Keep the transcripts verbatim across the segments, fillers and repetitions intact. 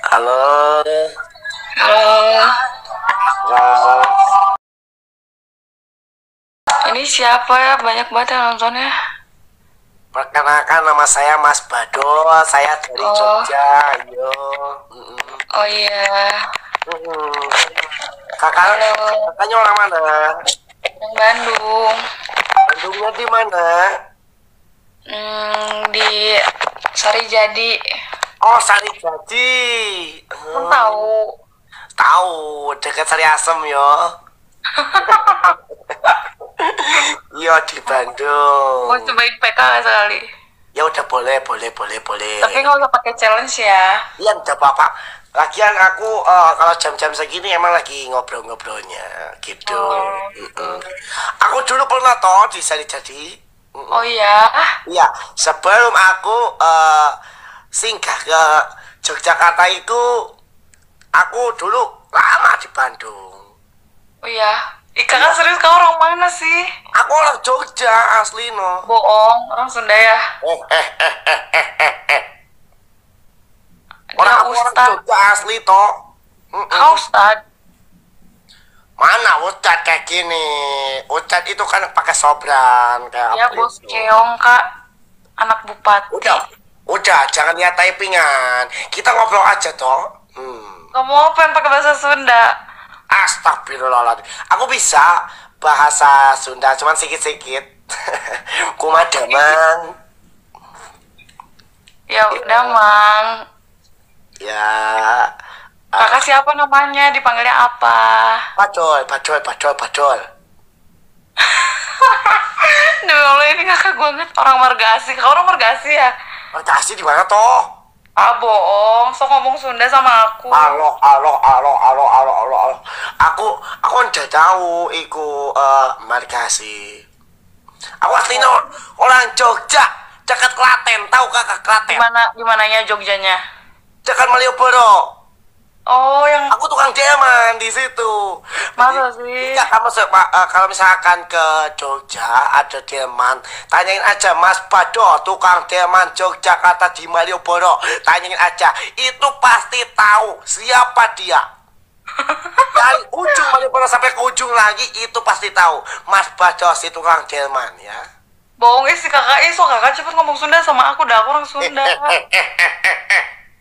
Halo. Halo, Halo. ini siapa ya? Banyak banget yang nontonnya. Perkenalkan nama saya Mas Bado. Saya dari Oh, Jogja. Yo. Mm-mm. oh iya. Mm-mm. Kakak, Halo, kakaknya orang mana? yang Bandung. Bandungnya di mana? Hmm, di Sarijadi. Oh, Sari Jadi. Kan Hmm, tahu. tahu, dekat Sari Asem yo. Yo di Mau Bandung. cobain P K nggak sekali? Ya udah boleh, boleh, boleh, boleh. Tapi nggak usah pakai challenge ya. Iya, udah Bapak. Lagian aku eh, kalau jam-jam segini emang lagi ngobrol-ngobrolnya gitu. Oh, gitu. Mm-mm. Aku dulu pernah toh di Sari Jadi. Oh Mm-mm. iya. Iya, sebelum aku eh, singgah ke Yogyakarta itu, aku dulu lama di Bandung. Oh iya. Ih, kakak Iya, serius, kau orang mana sih? aku orang Jogja asli no. Bohong, orang Sunda ya. Eh, eh, eh, eh, eh, eh, eh. Orang Dia aku orang Ustad. Jogja asli toh. Mm-mm. Kau Ustad. Mana Ucat kayak gini? Ucat itu kan pakai sobran kayak Dia apa bos itu? keong, kak. Anak bupati. Udah, udah, jangan lihat typingan. Kita ngobrol aja toh. Hmm. Kamu apa yang pakai bahasa Sunda? Astagfirullahaladzim. Aku bisa bahasa Sunda, cuman sedikit-sedikit. Kumadamang. Ya udah, Mang. Ya. Kakak Ah, siapa namanya? Dipanggilnya apa? padol, padol, padol, padol. Demi Allah, ini kakak banget. Orang Marga Asih. Kau orang Marga Asih ya? Makasih di mana toh? Ah, bohong. So ngomong Sunda sama aku. Halo, halo, halo, halo, halo, halo, halo. Aku, aku udah tahu, iku eh margasi. Aku aslinya Oh, orang Jogja, dekat Klaten, tahu kakak di Klaten? mana di mananya Jogjanya? Dekat Malioboro. Oh, yang Aku tukang delman di situ. Jadi, masa sih? jika kamu se- pa- eh, kalau misalkan ke Jogja ada delman, tanyain aja Mas Bado, tukang delman Yogyakarta di Malioboro. Tanyain aja, itu pasti tahu siapa dia. Dari ujung Malioboro sampai ke ujung lagi itu pasti tahu Mas Bado si tukang delman ya. Bohong eh si kakak. Eh, so kakak cepet ngomong Sunda sama aku. Dah, aku orang Eh, Sunda. eh, eh, eh, eh, eh, eh.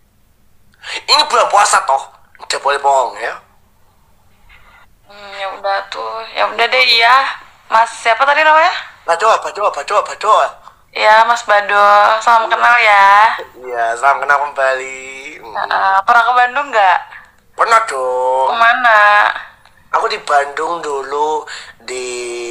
Ini bulan puasa toh, udah boleh bohong ya. Hmm, ya udah tuh. Ya udah deh, iya. Mas siapa tadi namanya? Bado, Bado, Bado, Bado. Ya, Mas Bado. Salam Iya, kenal ya. iya, salam kenal kembali. Mm-mm. Nah, pernah ke Bandung nggak? Pernah dong. Kemana? Aku di Bandung dulu di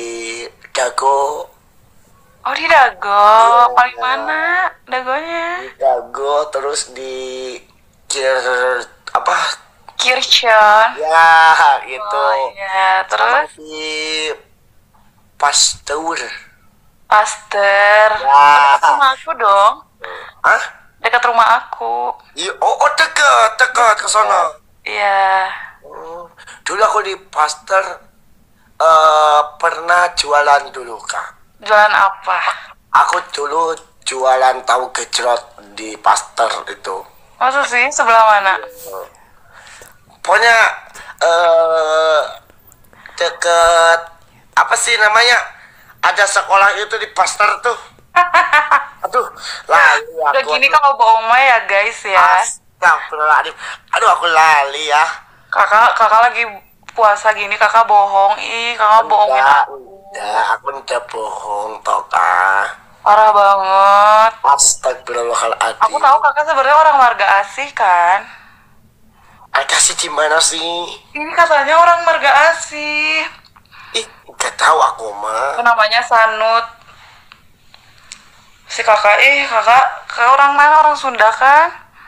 Dago. Oh, di Dago. Paling Iya, mana Dagonya? di Dago terus di Kir apa? Kirchen. Ya, gitu. Oh iya, Sama terus di Pasteur. Pasteur. Oh, Ya. dekat rumah aku dong. Ah? Dekat rumah aku. Iya, oh, oh deket, deket ke Dekat. sono. Iya. Oh, dulu aku di Pasteur eh pernah jualan dulu, Kak. Jualan apa? Aku dulu jualan tahu gejrot di Pasteur itu. Masa sih? Sebelah mana? Pokoknya eh deket apa sih namanya? Ada sekolah itu di Pasteur tuh. Aduh, lali Udah aku. gini Aduh, kalau bohong mah ya guys ya. astagfirullahaladzim. Aduh, aku lali ya. Kakak kakak lagi puasa gini kakak bohong. Ih, kakak bohongin Enggak, aku. enggak, aku udah bohong toh, Kak. Parah banget. Aku tahu Astagfirullahaladzim. kakak sebenarnya orang Marga Asih kan? Ah, kasih di mana sih? Ini katanya orang Marga Asih. Ih, nggak tahu aku mah. Itu namanya Sanut. Si kakak, ih kakak, kakak orang mana? Orang Sunda kan?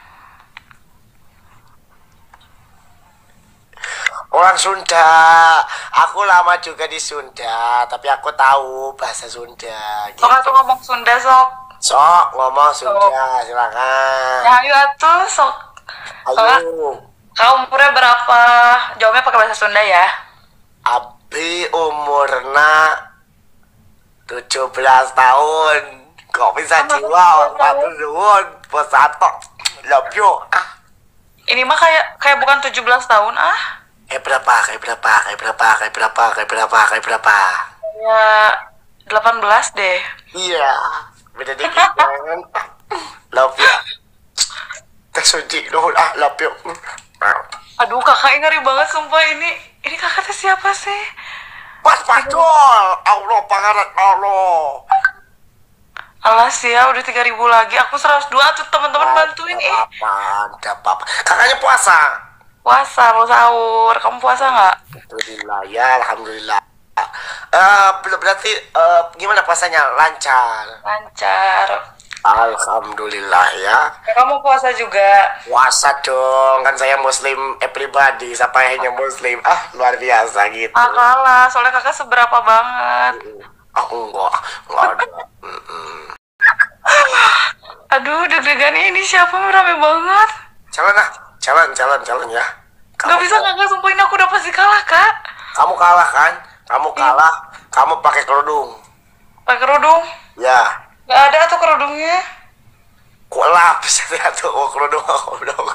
Orang Sunda. Aku lama juga di Sunda, tapi aku tahu bahasa Sunda Sok gitu. atuh ngomong Sunda sok. Sok ngomong Sok. Sunda, silakan. Ya ayo atuh sok. Kakak, Ayo. kau umurnya berapa? Jawabnya pakai bahasa Sunda ya. Abi umurna tujuh belas tahun. Kok bisa Sama aku jiwa tujuh belas Pak tahun. Nuwun, bos satu. Love you. Ah, Ini mah kayak kayak bukan tujuh belas tahun ah. Kayak berapa? Kayak berapa? Kayak berapa? Kayak berapa? Kayak berapa? Kayak berapa? Ya delapan belas deh. Iya, beda dikit kan. Love you. Teh suci dulu ah, love you. Aduh kakak ngeri banget sumpah ini. Ini kakak teh siapa sih? Mas Pacol, Allah pangaran Allah. Alah sih ya udah tiga ribu lagi. Aku seratus dua tuh teman-teman bantuin ih. Apa? Tidak apa-apa. Kakaknya puasa. Puasa mau sahur. Kamu puasa nggak? Alhamdulillah ya, alhamdulillah. Eh, belum berarti eh, gimana puasanya? Lancar. Lancar. Alhamdulillah ya. Kamu puasa juga? Puasa dong, kan saya muslim eh pribadi, siapa yang muslim? Ah, luar biasa gitu. Ah kalah, soalnya kakak seberapa banget. Ah, enggak, enggak ada. Mm-mm. Aduh deg-degan ini siapa rame banget. Jalan ah, jalan, jalan, jalan ya. Gak bisa kakak, sumpah ini aku udah pasti kalah kak. Kamu kalah kan? Kamu kalah, kamu pakai kerudung. Pakai kerudung? Ya. Gak ada tuh kerudungnya. Kok lapis ya tuh, oh kerudung aku dong.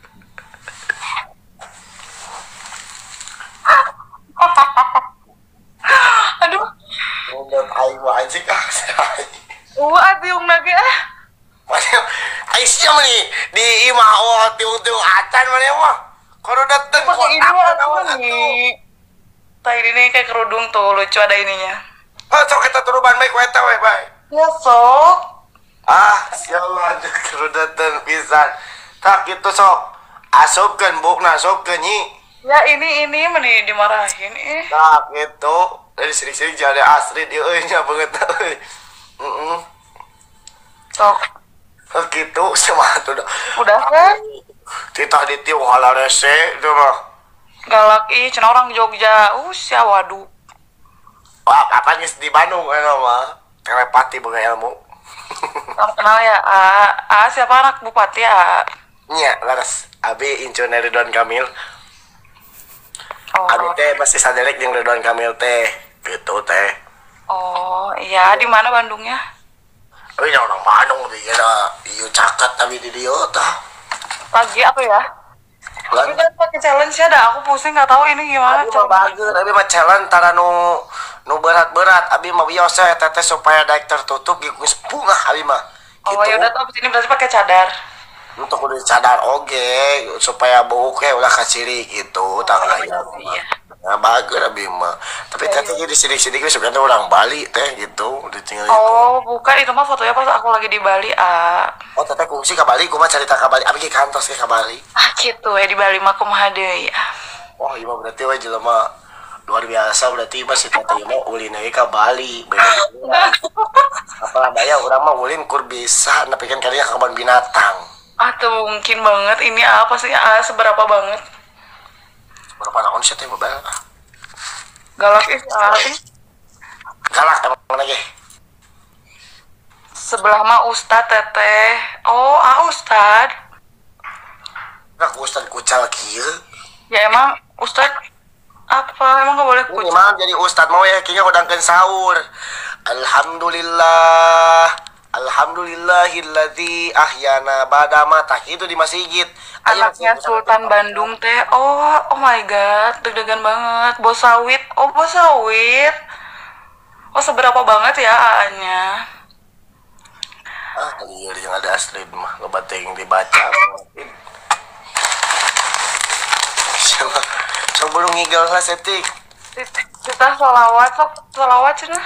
Aduh. Udah aing mah anjing ah. Wah, tiung lagi ah. Mana Aisyah nih di imah oh tiung-tiung acan mana mah. Kalau dateng kok Pakai ini apa mah naon tuh nih. Tah ini nih kayak kerudung tuh, lucu ada ininya. Oh, sok kita turuban baik weta we baik. Ya sok. Ah, sialan kalau dateng pisan. Tak gitu sok. Asupkeun bukna asupkeun nyi. Ya ini ini meni dimarahin ih. Tak gitu. Dari sini-sini jadi asri dia euy nya banget euy. Heeh. Sok. Oh gitu semangat udah. Udah kan? Titah di tiung hala rese itu mah. Galak ih, cenah orang Jogja. Uh, sia waduh. Wah, apa geus di Bandung eta mah. Telepati boga ilmu. Kamu kenal ya? A, A siapa anak bupati ya? Nya, laras. Abi incun Ridwan Kamil. Oh. Abi teh masih saderek jeung Ridwan Kamil teh. Gitu teh. Oh, iya di mana Bandungnya? Abi nya orang Bandung teh kira ieu caket abi di dieu tah. Pagi apa ya? Tapi Lan kan pakai challenge ya dah, aku pusing nggak tahu ini gimana. abi mah bageun, abi mah challenge tara nu nu berat-berat. Abi mah bios teh teh supaya daek tertutup geus bunga abi mah. Oh ya udah tuh abis ini berarti pakai cadar. Untuk udah cadar oge supaya bau ke ulah kaciri gitu tak aya. Iya. Nah, bagus abi mah. Tapi teh jadi sidik-sidik we suka orang Bali teh gitu, ditinggal gitu. Oh, bukan itu mah fotonya pas aku lagi di Bali, ah. Oh, teteh kungsi ke Bali, kumaha cerita ke Bali. Abi ke kantor sih ke Bali. Ah gitu ya di Bali mah kumaha deui ya. Oh, iya mah berarti we jelema luar biasa berarti mah si teteh mah ulin we ke Bali. Beda. Apalah daya urang mah ulin kur bisa nepikeun kalinya ke kebun binatang. Ah tuh mungkin banget ini apa sih ah seberapa banget. Berapa tahun sih teh bebel. Galak ih, ah, ih. Galak emang lagi. Sebelah mah Ustad teteh. Oh, ah Ustad. Nah, Ustad kucal kieu. Ya emang Ustad apa emang nggak boleh Ini kucing? mah jadi Ustad mau ya kayaknya udangkeun sahur. Alhamdulillah. Alhamdulillahilladzi ahyana ba'da mata itu di masjid. Anaknya Sultan Bandung teh. Oh, oh my god, deg-degan banget. Bos sawit. Oh, bos sawit. Oh, seberapa banget ya A-nya? Ah, liar yang ada asli mah ngebating dibaca. Coba coba lu ngigel lah setik. Kita sholawat, sok sholawat cenah.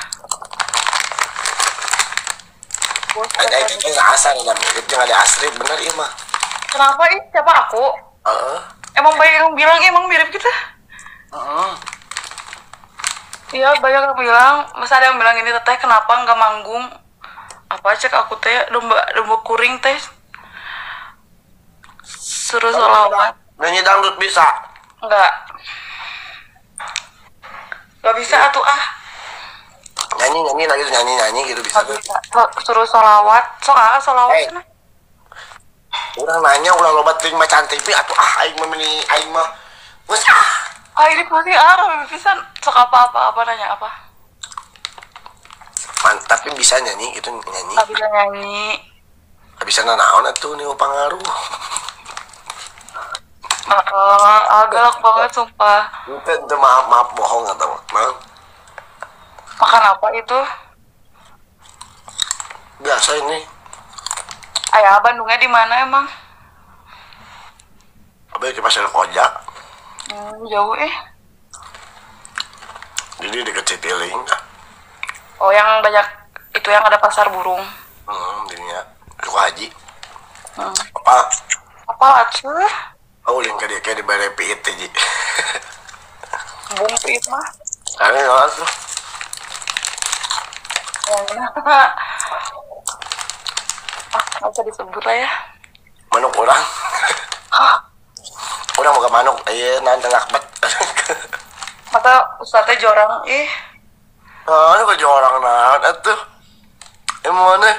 Bos Ada kayak asal ada mirip yang ada asli bener iya mah. Kenapa ih? Siapa aku? Heeh. Emang banyak yang bilang emang mirip kita? Heeh. Iya banyak yang bilang. Masa ada yang bilang ini teteh kenapa nggak manggung? Apa cek aku teh domba domba kuring teh. Suruh sholawat. Nyanyi dangdut bisa. Enggak. Gak bisa atuh ah. Nyanyi nyanyi lagi nyanyi nyanyi gitu bisa Gak tuh. bisa. So- Suruh sholawat. Sok ah sholawat Hey. cenah. Urang nanya ulah loba teuing macan T V atuh ah aing mah meni aing mah. Geus ah. Ah ini pasti ah rame pisan. Sok apa apa apa nanya apa? Man, tapi bisa nyanyi gitu nyanyi. Gak bisa nyanyi. Gak bisa nanaon atuh nih pangaruh. Ah, ah, galak banget sumpah. Itu, itu maaf maaf bohong atau maaf. Makan apa itu? Biasa ini. Ayah, Bandungnya di mana emang? Abis di pasar Koja. Hmm, jauh eh. Jadi deket Citiling. Oh, yang banyak itu yang ada pasar burung. Hmm, dirinya suka haji. Hmm. Apa? Apa tuh? Oh, ulin ke dia kayak di balai piit ji. Bumpit mah. Karena nggak tuh. Yang ah, nggak usah disebut lah ya. Manuk orang. Hah, Orang bukan manuk, iya nanti lakbat. masa ustadznya jorang ih. Ah, ini kerja orang nah, itu. Emang mana?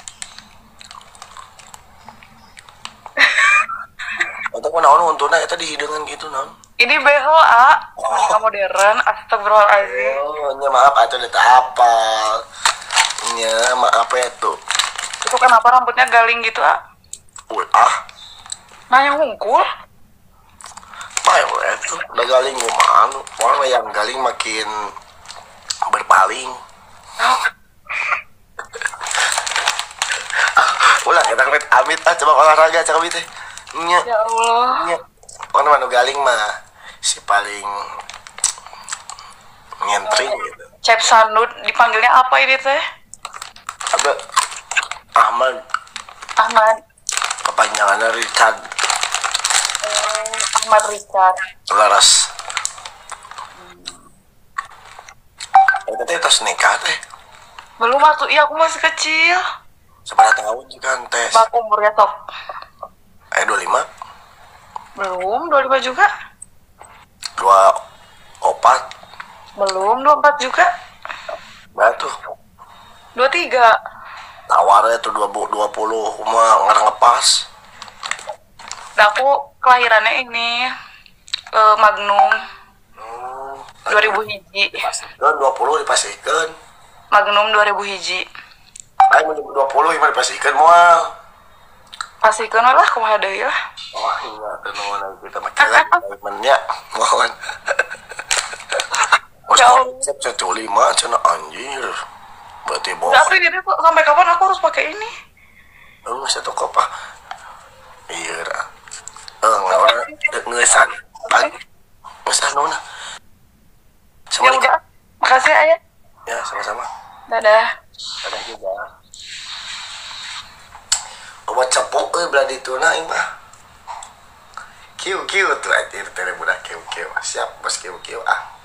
Atau kau naon untuna itu dihidangan gitu non? Ini B H A, menikah modern, astagfirullahaladzim. Oh, nya maaf atau udah apa? Nya maaf ya tuh. Itu kenapa rambutnya galing gitu, ah? Wih, ah, Nah, yang hungkul? apa ya itu? Udah galing gimana? Orang yang galing makin berpaling. Oh, Ulah kita amit amit ah coba olahraga cakap itu. Nya, ya Allah. nya. Orang mana galing mah si paling nyentring gitu. Cep Sanud, dipanggilnya apa ini teh? Ada Ahmad Ahmad. kepanjangannya Richard Eh, Ahmad Richard. Laras. Eh, teh tos nikah teh. Belum waktu, iya aku masih kecil. Seberapa tahun juga tes? Bak umurnya sok. Eh dua puluh lima, Belum, dua puluh lima juga. dua opat, Belum, dua puluh empat juga. batu. dua puluh tiga. Tawarnya tuh dua dua puluh, mah ngarang ngepas. Nah, aku kelahirannya ini eh, Magnum Hmm, dua ribu hiji. dipastikan dua puluh dipastikan. Magnum dua ribu hiji. Ayo mau dua puluh gimana dipastikan mual. Pastikan lah kumaha deui lah. Wah iya, tuh nuhun kita makin lagi temennya, mohon. Mas Ya Allah. konsep satu lima cina anjir. Berarti bohong. Tapi ini tuh sampai kapan aku harus pakai ini? Lu satu kopa. Iya dah. Eh, nggak orang ngesan. Ngesan nona. Ya udah, makasih ayah. Ya sama-sama. Dadah. Ada juga. Obat cepuk euy belah dituna ieu mah. Kieu kieu tuh anjir teh budak kieu kieu. Siap bos kieu kieu ah.